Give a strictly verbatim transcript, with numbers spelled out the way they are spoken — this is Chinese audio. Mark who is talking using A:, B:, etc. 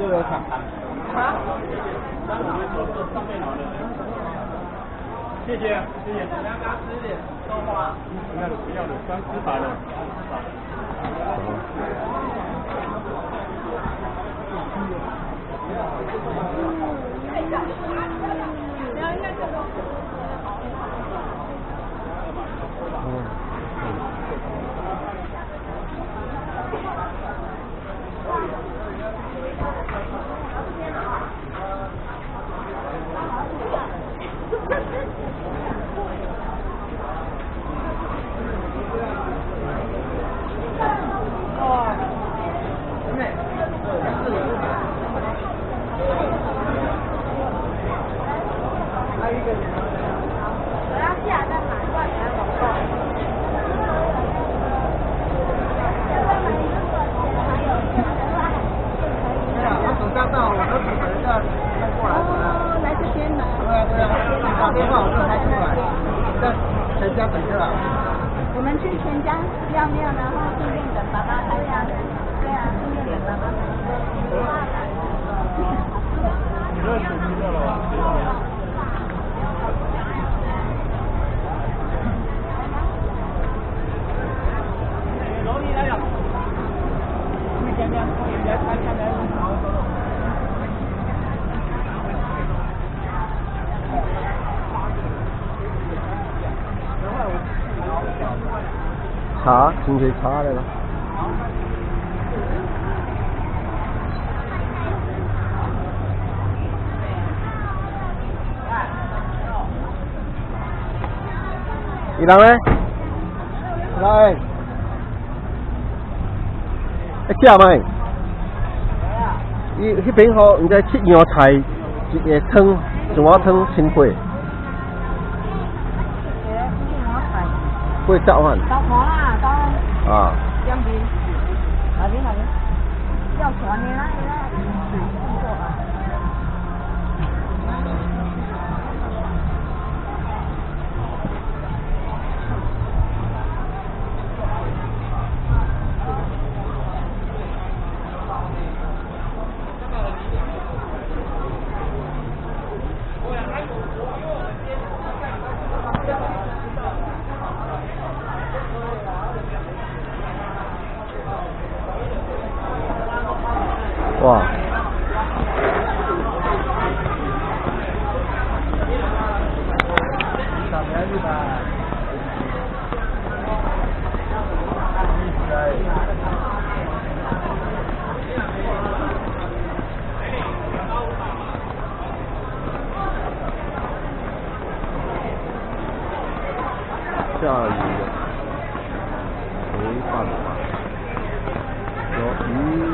A: 有看。
B: 好。
A: 谢谢，谢谢。要不要吃一点豆花？不要的，不要的，刚吃饱了。
C: 我们去全家要没有，然后顺便等爸爸拍下来。对啊，顺便等爸爸拍下来。
A: 你热水吃掉了吧？容易来了。你刚刚人家看看来很好。
D: 茶，清水茶来了。伊人呢？来，一只咪？伊迄边吼，毋知七样菜，一个汤，一碗汤千块。会造饭。
C: 刀婆啦，刀。
D: 啊。
C: 江边，哪边哪边？要船的那那工作啊。
D: 哇！下雨了，没办法，有鱼。